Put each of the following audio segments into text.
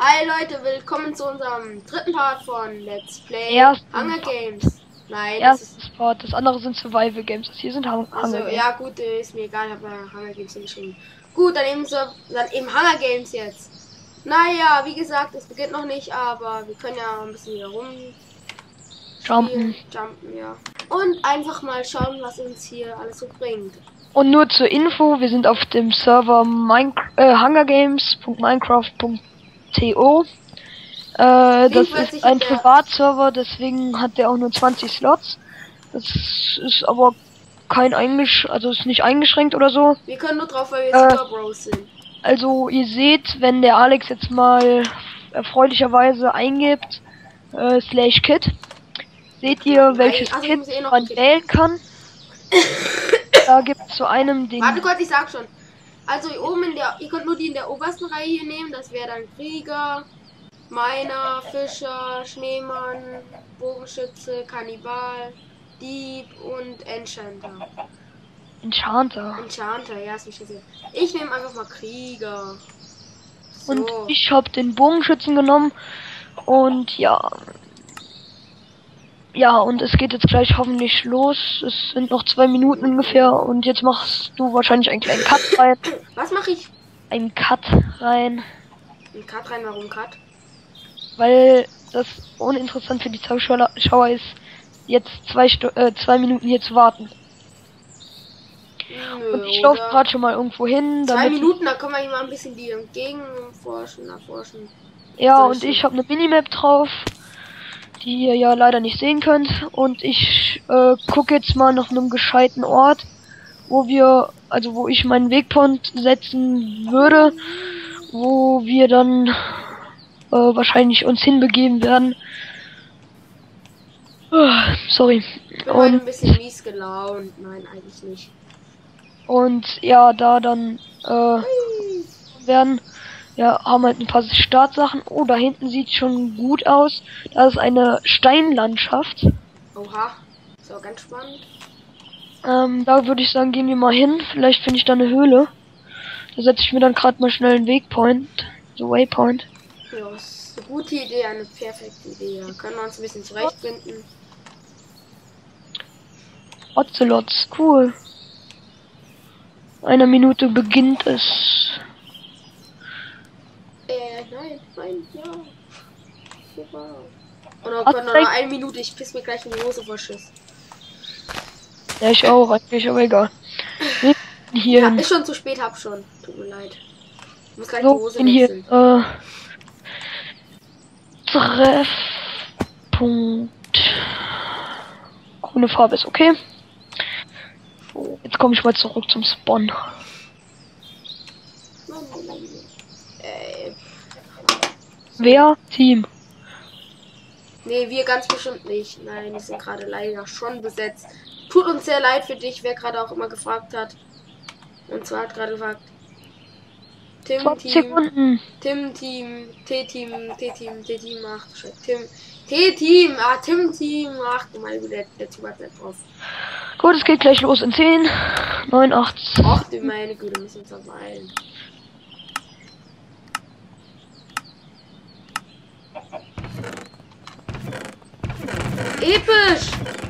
Hi Leute, willkommen zu unserem dritten Part von Let's Play Hunger Games. Nein, das ist Part. Das andere sind Survival Games. Das hier sind Hunger also Games. ja gut, ist mir egal, habe Hunger Games hingeschrieben. Gut, dann eben Hunger Games jetzt. Naja, wie gesagt, es beginnt noch nicht, aber wir können ja ein bisschen hier jumpen, ja. Und einfach mal schauen, was uns hier alles so bringt. Und nur zur Info, wir sind auf dem Server hungergames.minecraft.to. Das ist ein Privatserver, deswegen hat der auch nur 20 Slots. Das ist aber kein also ist nicht eingeschränkt oder so. Wir können nur drauf, weil wir Super Bros sind. Also ihr seht, wenn der Alex jetzt mal erfreulicherweise eingibt, /kit, seht ihr, welches Kit man wählen kann. Da gibt es zu einem den... Warte kurz, ich sag schon. Also hier oben ihr könnt nur die in der obersten Reihe hier nehmen. Das wäre dann Krieger, Miner, Fischer, Schneemann, Bogenschütze, Kannibal, Dieb und Enchanter. Enchanter, ja, ist mich gesehen. Ich nehme einfach mal Krieger. So. Und ich habe den Bogenschützen genommen. Und ja. Ja, und es geht jetzt gleich hoffentlich los. Es sind noch 2 Minuten ungefähr. Und jetzt machst du wahrscheinlich einen kleinen Cut rein. Was mache ich? Einen Cut rein. Ein Cut rein, warum Cut? Weil das uninteressant für die Zuschauer ist, jetzt 2 Minuten hier zu warten. Nö, und ich laufe gerade schon mal irgendwo hin. 2 Minuten, da können wir mal ein bisschen die erforschen. Ja, und ich habe eine Minimap drauf, die ihr ja leider nicht sehen könnt. Und ich gucke jetzt mal nach einem gescheiten Ort, wo ich meinen Wegpoint setzen würde, wo wir dann wahrscheinlich uns hinbegeben werden. Sorry. Ich bin heute ein bisschen mies gelaunt. Nein, eigentlich nicht. Und ja, da dann haben halt ein paar Startsachen. Oh, da hinten sieht schon gut aus. Da ist eine Steinlandschaft. Oha, so ganz spannend. Da würde ich sagen, gehen wir mal hin. Vielleicht finde ich da eine Höhle. Da setze ich mir dann gerade mal schnell einen Waypoint. Ja, ist eine gute Idee, eine perfekte Idee. Da können wir uns ein bisschen zurechtfinden. Ocelots, cool. 1 Minute beginnt es. Nein, ja. Super. Oder können wir noch 1 Minute, ich piss mir gleich in die Hose vor Schiss. Ja, ich auch, eigentlich, aber egal. Hier. Ja, ist schon zu spät, hab schon. Tut mir leid. Ich muss gleich die Hose wechseln. Hier, Treffpunkt. Grüne Farbe ist okay. So, jetzt komme ich mal zurück zum Spawn. Wer? Team? Nee, wir ganz bestimmt nicht. Nein, die sind gerade leider schon besetzt. Tut uns sehr leid für dich, wer gerade auch immer gefragt hat. Und zwar hat gerade gefragt. Tim-Team, Tim-Team, T-Team, ach, T-Team, Tim-Team, ach du meine Güte, der Typ hat nicht drauf. Gut, es geht gleich los in 10, 9, 8. Ach du meine Güte, müssen uns verweilen. Episch!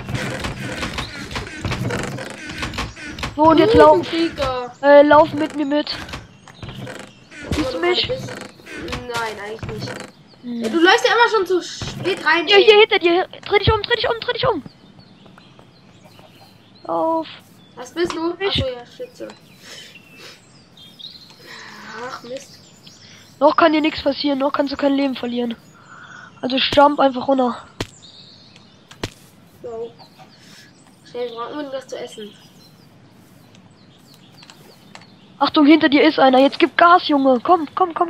So, und jetzt laufen mit mir mit. Siehst du mich? Nein, eigentlich nicht. Ja, du läufst ja immer schon zu spät rein. Ja, hier hinter dir. Dreh dich um. Auf. Was bist du? Achso, ja, Schütze. Ach, Mist. Noch kann dir nichts passieren, noch kannst du kein Leben verlieren. Also jump einfach runter. So. Schnell, wir brauchen was zu essen. Achtung, hinter dir ist einer. Jetzt gib Gas, Junge. Komm.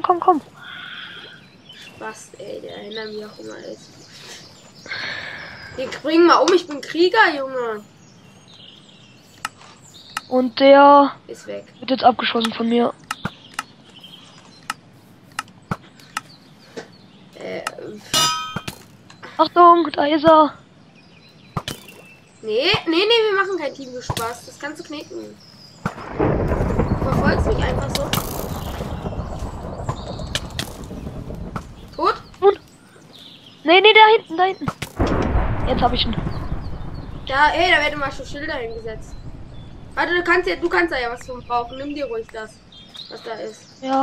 Spaß, ey, der erinnert mich auch immer ist. Den bring mal um, ich bin Krieger, Junge. Und der ist weg. Wird jetzt abgeschossen von mir. Achtung, da ist er. Nee, wir machen kein Team Spaß. Das kannst du knicken. Du verfolgst mich einfach so. Nee, da hinten, da hinten. Jetzt habe ich ihn. Ja, ey, da werden mal schon Schilder hingesetzt. Warte, du kannst da ja was von brauchen. Nimm dir ruhig das, was da ist. Ja.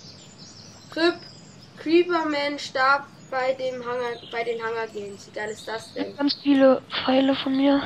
Creeperman starb bei den Hunger Games. Wie geil ist das denn? Ganz viele Pfeile von mir.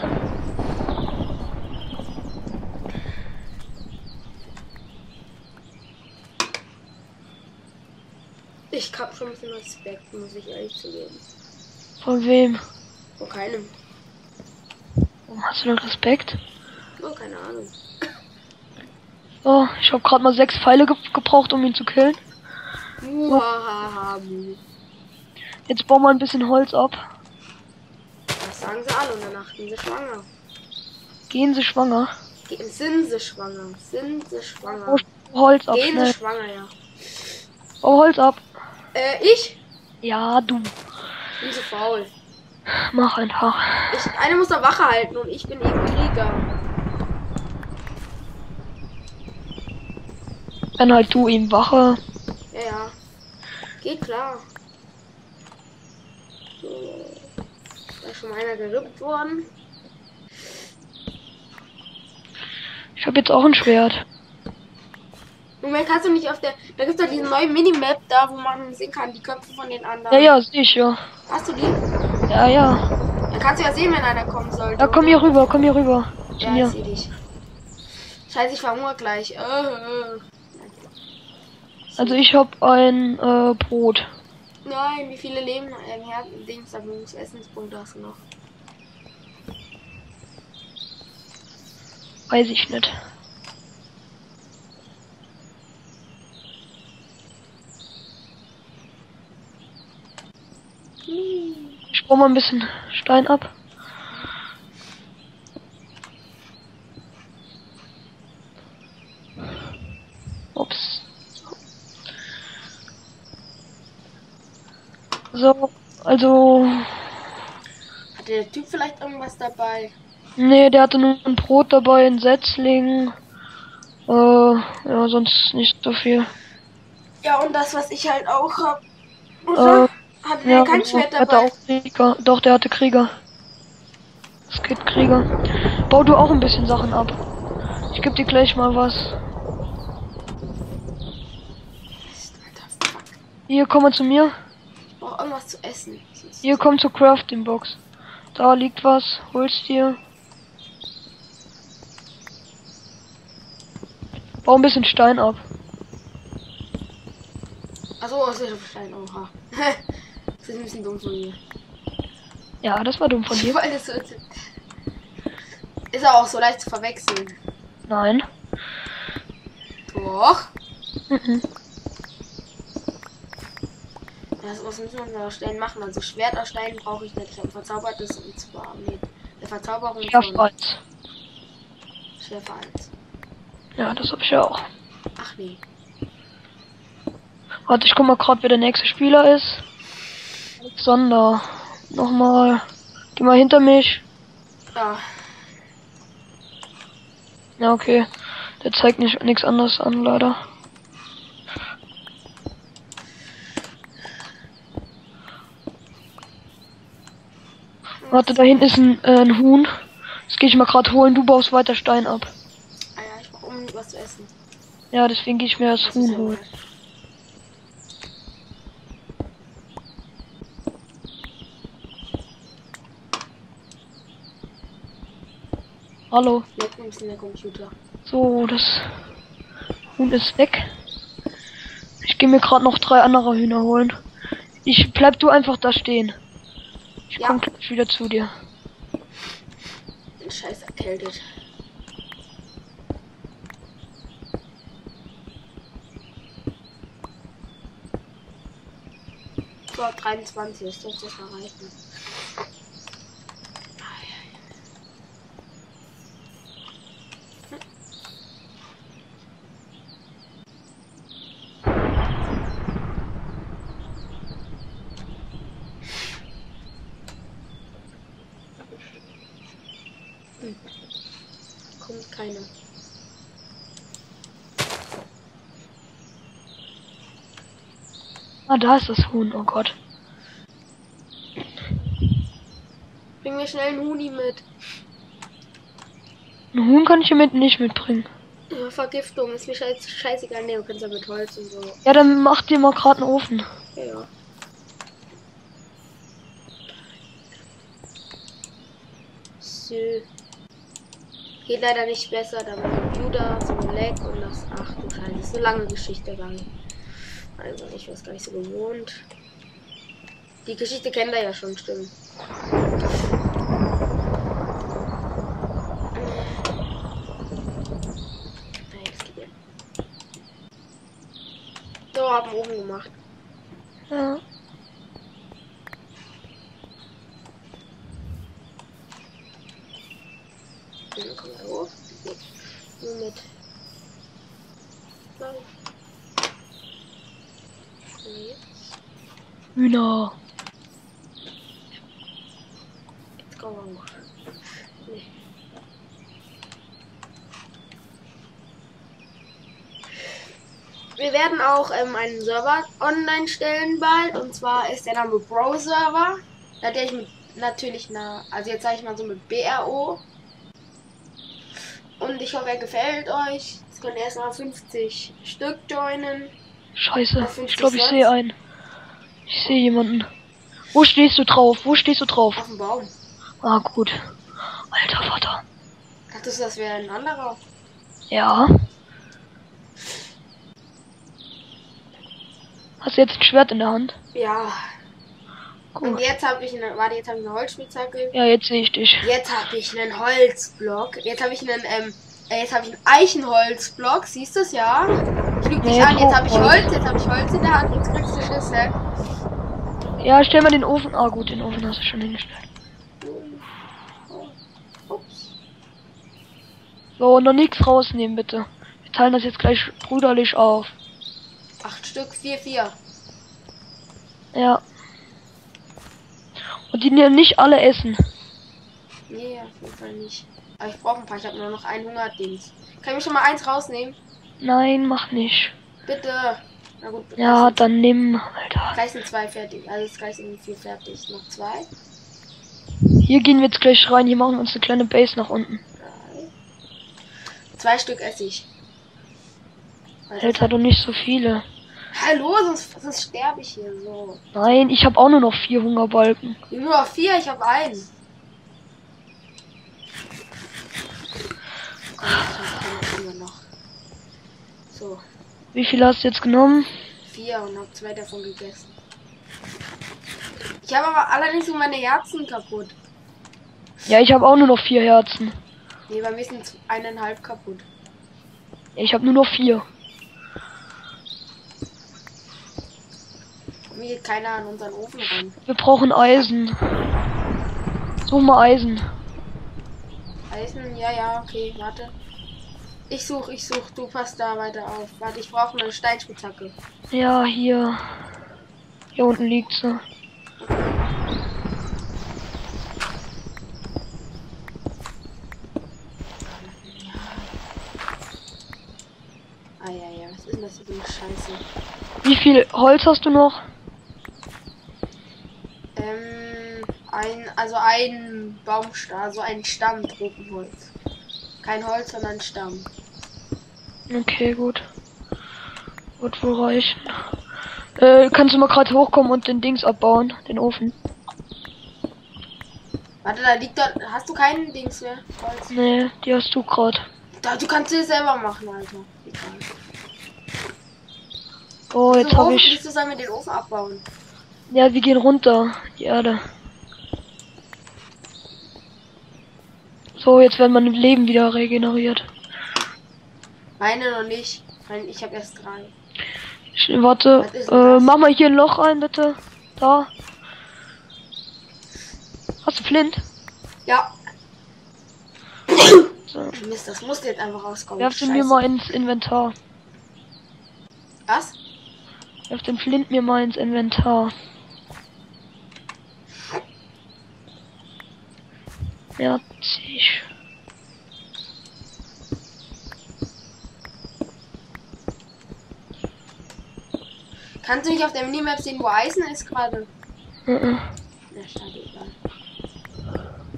Ich hab schon ein bisschen Respekt, muss ich ehrlich zugeben. Von wem? Vor keinem. Warum hast du denn Respekt? Oh, keine Ahnung. Oh, ich habe gerade mal 6 Pfeile gebraucht, um ihn zu killen. Muhahaha. Jetzt bauen wir ein bisschen Holz ab. Das sagen sie alle und danach sind sie schwanger. Gehen sie schwanger? Sind sie schwanger? Sind sie schwanger? Oh, Holz ab, Gehen schnell. sie schwanger, ja. Oh, Holz ab. Ich? Ja, du. Bin zu faul. Mach einfach. Einer muss da Wache halten und ich bin eben Krieger. Wenn halt du ihm Wache. Ja, ja. Geht klar. So. Da ist schon mal einer gerippt worden. Ich habe jetzt auch ein Schwert. Moment, kannst du nicht auf der... Da gibt es doch diese neue Minimap da, wo man sehen kann, die Köpfe von den anderen. Ja, ja, sehe ich ja. Hast du die? Ja, ja. Dann kannst du ja sehen, wenn einer kommen sollte. Ja, komm hier rüber, komm hier rüber. Zu Ja, mir. ich seh dich. Scheiße, ich verhungere gleich. Also ich habe ein Brot. Nein, wie viele Leben Dings, Essenspunkte hast du noch? Weiß ich nicht. Ich baue mal ein bisschen Stein ab. Ups. So, also... Hatte der Typ vielleicht irgendwas dabei? Nee, der hatte nur ein Brot dabei, ein Setzling. Ja, sonst nicht so viel. Ja, und das, was ich halt auch hab. Oder? Hatte der kein Schwert Hatte dabei? auch Krieger. Doch, der hatte Krieger. Es geht Krieger. Bau du auch ein bisschen Sachen ab. Ich geb dir gleich mal was. Hier, komm mal zu mir. Ich brauch irgendwas zu essen. Hier, komm zur Crafting Box. Da liegt was. Holst dir. Bau ein bisschen Stein ab. Achso, das ist Stein. Oha. Das ist ein bisschen dumm von mir. Ja, das war dumm von dir. Ist aber auch so leicht zu verwechseln. Nein. Doch. Mhm. Was müssen wir da Stein machen? Also Schwert aus Stein brauche ich nicht. Ich habe verzaubertes und zwar der Verzauberung Schärfreiz. Schärfe 1. Ja, das habe ich ja auch. Ach nee. Warte, ich guck mal gerade, wer der nächste Spieler ist. Alexander. Nochmal. Geh mal hinter mich. Ja. Ja, okay. Der zeigt nichts anderes an, leider. Warte, da hinten ist ein Huhn. Das gehe ich mal gerade holen. Du baust weiter Stein ab. Ah ja, ich brauche unbedingt was zu essen. Ja, deswegen gehe ich mir das Huhn holen. Hallo. Leckt ein bisschen der Computer. So, das Huhn ist weg. Ich gehe mir gerade noch 3 andere Hühner holen. Bleib du einfach da stehen. Ich komme gleich wieder zu dir. Bin scheiß erkältet. So, 23 ist das erreichen. Kommt keiner. Ah, da ist das Huhn. Oh Gott. Bring mir schnell einen Huni mit. Ein Huhn kann ich hier nicht mitbringen. Ja, Vergiftung ist mir scheißegal. Ne, du kannst ja mit Holz und so. Ja, dann mach dir mal gerade einen Ofen. Ja, ja. So. Geht leider nicht besser, da mein Computer so ein Lag und das. Ach du Scheiße, das ist eine lange Geschichte gegangen. Also ich war es gar nicht so gewohnt. Die Geschichte kennt er ja schon, stimmt. Nein, das geht ja. So, hab einen Ofen gemacht. Ja. Dann kommen wir hoch. Nur mit. Nein. Hühner. Jetzt kommen wir hoch. Nee. Wir werden auch einen Server online stellen bald. Und zwar ist der Name Bro Server. Da werde ich mit, natürlich also jetzt sage ich mal so mit BRO. Und ich hoffe, er gefällt euch. Jetzt könnt ihr erstmal 50 Stück joinen. Scheiße, ich glaube, ich sehe einen. Ich sehe jemanden. Wo stehst du drauf? Wo stehst du drauf? Auf dem Baum. Ah, gut. Alter Vater. Dachtest du, das wäre ein anderer? Ja. Hast du jetzt ein Schwert in der Hand? Ja. Gut. Und jetzt habe ich eine. Warte, jetzt habe ich eine Holzspitzhacke. Ja, jetzt sehe ich dich. Jetzt habe ich einen Holzblock. Jetzt habe ich einen Eichenholzblock. Siehst du es, ja? Ich lüge dich Nee, an. Jetzt habe ich Holz. Holz. Jetzt habe ich Holz in der Hand. Jetzt kriegst du Schlüssel. Ja, stell mal den Ofen. Ah, gut, den Ofen hast du schon hingestellt. Ups. So, noch nichts rausnehmen, bitte. Wir teilen das jetzt gleich brüderlich auf. 8 Stück, 4. Ja. Und die nehmen nicht alle essen. Nee, auf jeden Fall nicht. Aber ich brauche ein paar. Ich habe nur noch ein Hungerdings. Kann ich mir schon mal eins rausnehmen? Nein, mach nicht. Bitte. Na gut. Ja, dann nimm, Alter. Gleich sind 2 fertig. Also ist gleich sind 4 fertig. Noch 2. Hier gehen wir jetzt gleich rein. Hier machen wir uns eine kleine Base nach unten. 2 Stück Essig. Alter, doch nicht so viele. Hallo, sonst sterbe ich hier so. Nein, ich habe auch nur noch 4 Hungerbalken. Nur noch 4, ich habe einen. Noch. So, Wie viele hast du jetzt genommen? 4 und habe 2 davon gegessen. Ich habe aber allerdings so meine Herzen kaputt. Ja, ich habe auch nur noch 4 Herzen. Nee, bei mir sind 1,5 kaputt. Ich habe nur noch 4. Mir geht keiner an unseren Ofen ran. Wir brauchen Eisen. Such mal Eisen. Eisen, ja, okay, warte. Ich such, du passt da weiter auf. Warte, ich brauche eine Steinspitzhacke. Ja, hier. Hier unten liegt sie. Ja, was ist denn das für eine Scheiße? Wie viel Holz hast du noch? Ein Baumstamm, also ein Stamm Tropenholz. Kein Holz, sondern ein Stamm. Okay, gut. Wird wohl reichen. Kannst du mal gerade hochkommen und den Dings abbauen, den Ofen? Warte, da liegt da. Hast du keinen Dings mehr? Holz? Nee, die hast du gerade. Du kannst es selber machen, Alter. Egal. Oh, jetzt habe ich. Wieso sollen wir den Ofen abbauen? Ja, wir gehen runter. Die Erde. So, jetzt werden meine Leben wieder regeneriert. Meine noch nicht. Ich habe erst 3. Warte, Was ist denn das? mach mal hier ein Loch rein, bitte. Da. Hast du Flint? Ja. So. Mist, das musste jetzt einfach rauskommen. Werf den mir mal ins Inventar. Was? Werf den Flint mir mal ins Inventar. Fertig. Kannst du nicht auf der Minimap sehen, wo Eisen ist gerade? Mhm. Ja, schade, egal.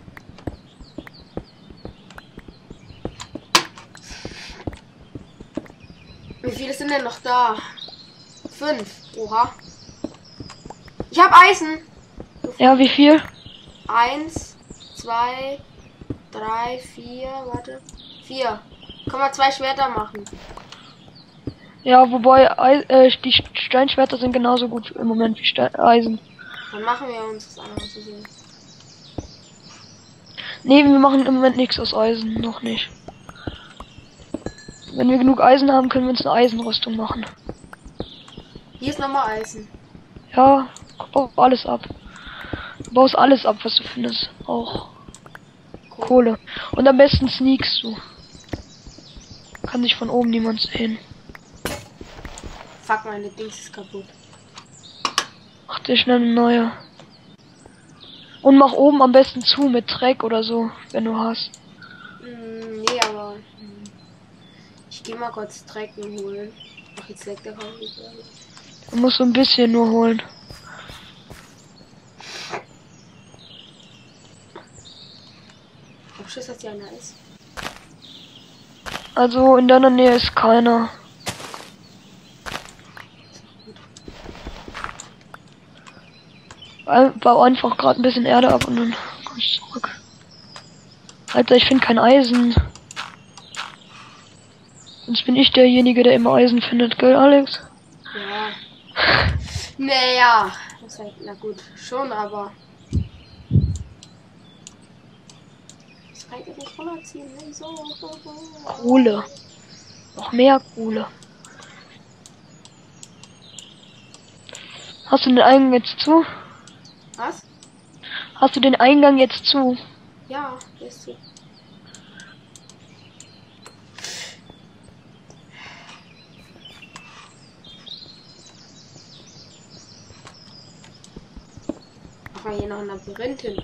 viele sind denn noch da? 5. Oha. Ich habe Eisen. Ja, wie viel? 1, 2, 3, 4. Warte. 4. Kann man 2 Schwerter machen. Ja, wobei die Steinschwerter sind genauso gut im Moment wie Eisen. Dann machen wir uns das andere zu sehen. Nee, wir machen im Moment nichts aus Eisen. Noch nicht. Wenn wir genug Eisen haben, können wir uns eine Eisenrüstung machen. Hier ist nochmal Eisen. Ja, bau alles ab. Du baust alles ab, was du findest. Auch Kohle. Und am besten sneakst du. Kann sich von oben niemand sehen. Fuck, meine Dings ist kaputt. Mach dir schnell eine neue. Und mach oben am besten zu mit Dreck oder so, wenn du hast. Nee, aber... Ich gehe mal kurz Drecken holen. Ach, jetzt leckt der Computer. Du musst so ein bisschen nur holen. Ob Schiss, dass hier einer ist? Also in deiner Nähe ist keiner. Bau einfach gerade ein bisschen Erde ab und dann kommst du zurück. Alter, ich finde kein Eisen. Sonst bin ich derjenige, der immer Eisen findet, gell, Alex? Ja. Naja. Na gut, schon, aber... Das kann ich jetzt nicht runterziehen. Wieso? Kohle. Noch mehr Kohle. Hast du den Eingang jetzt zu? Was? Hast du den Eingang jetzt zu? Ja, der ist zu. Mach mal hier noch ein Labyrinth hin.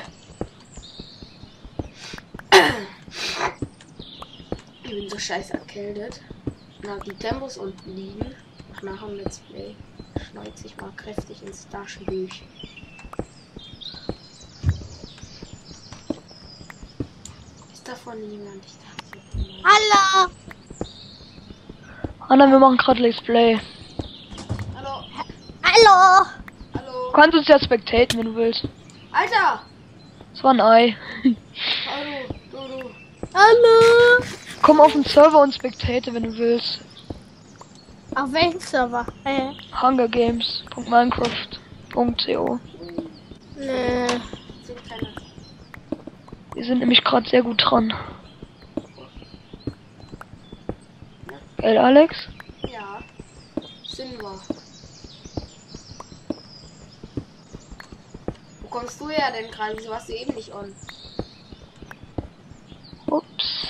Ich bin so scheiß erkältet. Na, die Tempos unten liegen. Nach dem Let's Play schneuzt sich mal kräftig ins Taschenbuch. Ist davon niemand? Ich dachte, Hallo! Anna, wir machen gerade Let's Play. hallo, Hallo! hallo. Du kannst uns ja spectaten, wenn du willst. Alter! Das war ein Ei. Hallo, du. Hallo! Komm auf den Server und spectate, wenn du willst. Auf welchem Server? hungergames.minecraft.co. Nee. Sind keine. Wir sind nämlich gerade sehr gut dran. Gell, Alex? Ja. Sind wir. Wo kommst du her denn gerade? Wieso warst du eben nicht on? Ups.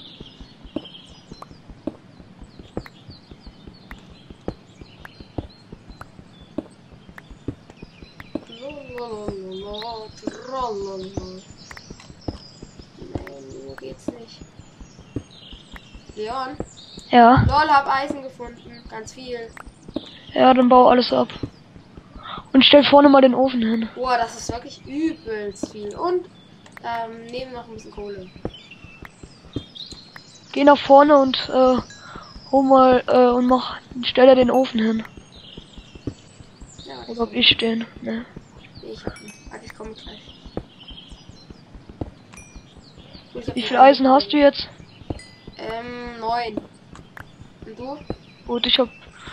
Nein, so geht's nicht. Leon? Ja. Lol, hab Eisen gefunden. Ganz viel. Ja, dann bau alles ab. Und stell vorne mal den Ofen hin. Boah, das ist wirklich übelst viel. Und nehmen noch ein bisschen Kohle. Geh nach vorne und hol mal und stelle den Ofen hin. Ja, warte, Oder ob ich den? Ne. ich hab ihn. Warte, ich komme gleich. Gut, ich hab Wie den viel Eisen hast du jetzt? 9. Und du? Gut, ich hab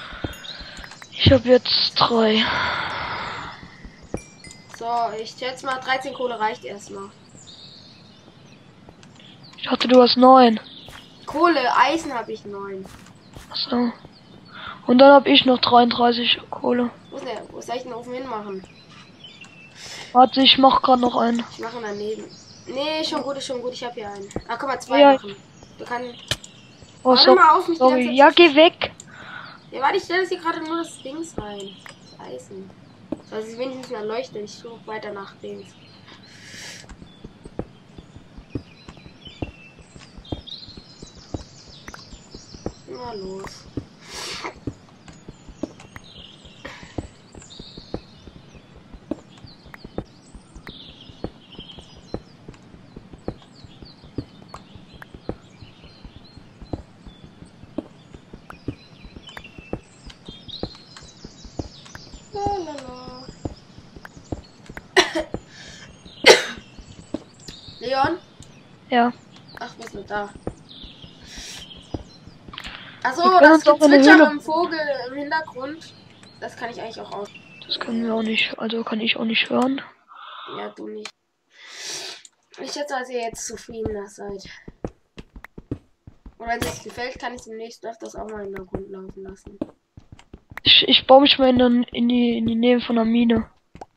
jetzt 3. So, ich schätze mal 13 Kohle reicht erstmal. Ich dachte, du hast 9. Kohle, Eisen habe ich 9. Achso. Und dann hab ich noch 33 Kohle. Wo ist der? Wo soll ich den Ofen hinmachen? Warte, ich mach gerade noch einen. Ich mache ihn daneben. Nee, schon gut, ist schon gut. Ich habe hier einen. Ah, guck mal, 2 Ja. machen. Du kannst. Oh, Warte mal auf mich die ganze sorry. Zeit Ja, zu- geh weg. Ja, warte, ich stelle das hier gerade nur das Dings rein. Das Eisen. Also es ist wenigstens eine Leuchte. Ich suche weiter nach Dings. Na los. Lalala. Leon? Ja. Ach, bist du da? Achso, Wir können das uns auch in der Gezwitscher Höhle- im Vogel im Hintergrund. Das kann ich eigentlich auch aus. Das können wir auch nicht, also kann ich auch nicht hören. Ja, du nicht. Ich schätze, dass ihr jetzt zufriedener seid. Und wenn es euch gefällt, kann ich demnächst öfters auch mal in der Grund laufen lassen. Ich baue mich mal in die Nähe von der Mine.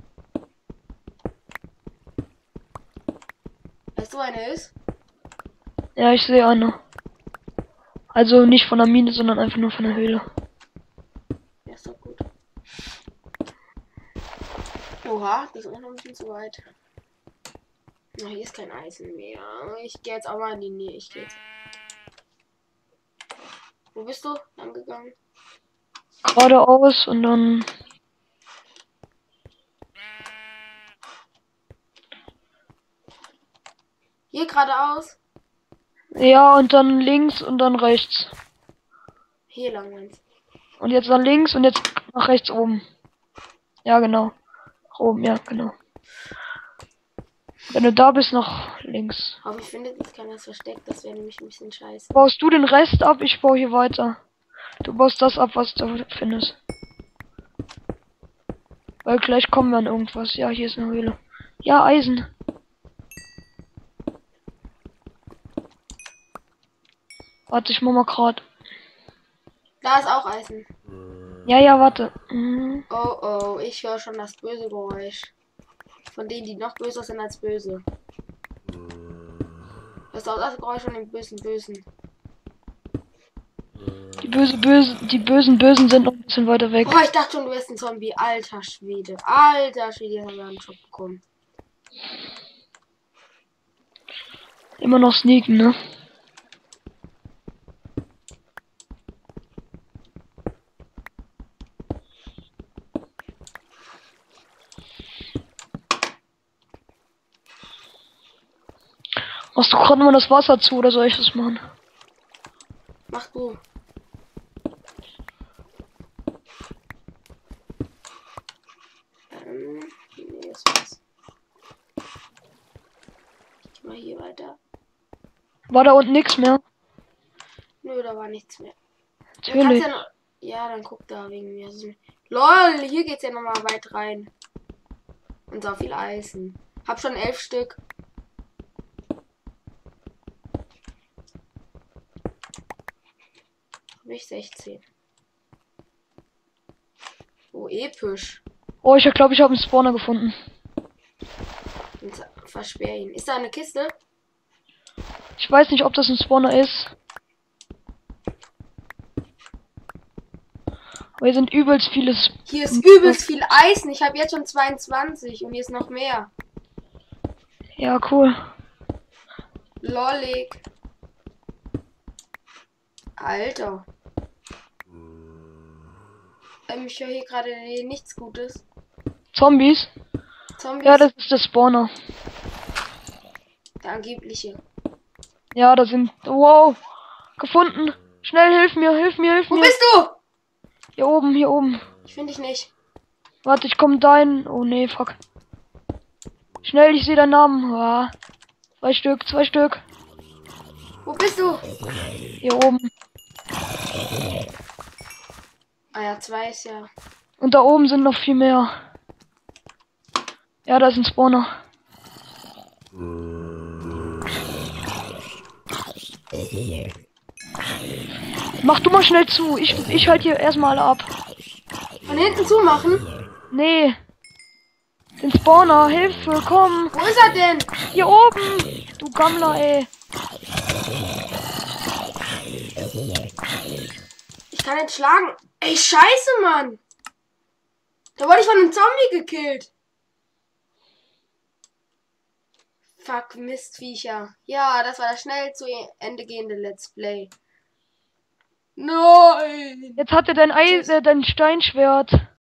Weißt du, wo eine ist? Ja, ich sehe eine. Also nicht von der Mine, sondern einfach nur von der Höhle. Ja, ist doch gut. Oha, das ist auch noch ein bisschen zu weit. Na, hier ist kein Eisen mehr. Ich gehe jetzt auch mal in die Nähe. Ich gehe jetzt. Wo bist du lang gegangen? Geradeaus und dann. Hier geradeaus. Ja, und dann links und dann rechts. Hier lang meinst Und jetzt dann links und jetzt nach rechts oben. Ja, genau. Nach oben, ja, genau. Wenn du da bist, nach links. du. Aber ich finde, jetzt keiner das versteckt. Das wäre nämlich ein bisschen scheiße. Baust du den Rest ab? Ich baue hier weiter. Du baust das ab, was du findest. Weil gleich kommen wir an irgendwas. Ja, hier ist eine Höhle. Ja, Eisen. Warte, ich mach mal grad. Da ist auch Eisen. Ja, ja, warte. Mhm. Oh oh, ich höre schon das böse Geräusch. Von denen, die noch böser sind als böse. Das ist auch das Geräusch von den Bösen. Die bösen sind noch ein bisschen weiter weg. Oh, ich dachte schon, du wärst ein Zombie. Alter Schwede. Alter Schwede, jetzt haben wir einen Schock bekommen. Immer noch sneaken, ne? Machst du gerade mal das Wasser zu oder soll ich das machen? Mach du. Nee, das war's. Ich mal hier weiter. War da unten nichts mehr? Nö, da war nichts mehr. Du kannst Natürlich. ja noch. Ja, dann guck da wegen mir. LOL, hier geht's ja nochmal weit rein. Und so viel Eisen. Hab schon 11 Stück. Hab ich 16. Oh, episch. Oh, ich glaube, ich habe einen Spawner gefunden. Und versperr ihn. Ist da eine Kiste? Ich weiß nicht, ob das ein Spawner ist. Aber hier sind übelst vieles. Hier ist übelst viel Eisen. Ich habe jetzt schon 22 und hier ist noch mehr. Ja, cool. Lollig. Alter. Ich höre hier gerade nichts Gutes. Zombies? Zombies. Ja, das ist der Spawner. Der angebliche. Ja, da sind. Wow! Gefunden! Schnell, hilf mir, hilf mir, hilf Wo mir! bist du? Hier oben, hier oben. Ich finde dich nicht. Warte, ich komme dahin. Oh nee, fuck. Schnell, ich sehe deinen Namen. Ah, 2 Stück, 2 Stück. Wo bist du? Hier oben. Ah ja, 2 ist ja. Und da oben sind noch viel mehr. Ja, da ist ein Spawner. Mach du mal schnell zu. Ich halte hier erstmal alle ab. Von hinten zumachen? Nee. Den Spawner, Hilfe, komm. Wo ist er denn? Hier oben. Du Gammler, ey. Ich kann nicht schlagen. Ey, scheiße, Mann. Da wurde ich von einem Zombie gekillt. Fuck, Mistviecher. Ja, das war das schnell zu Ende gehende Let's Play. Nein. Jetzt hat er dein Steinschwert.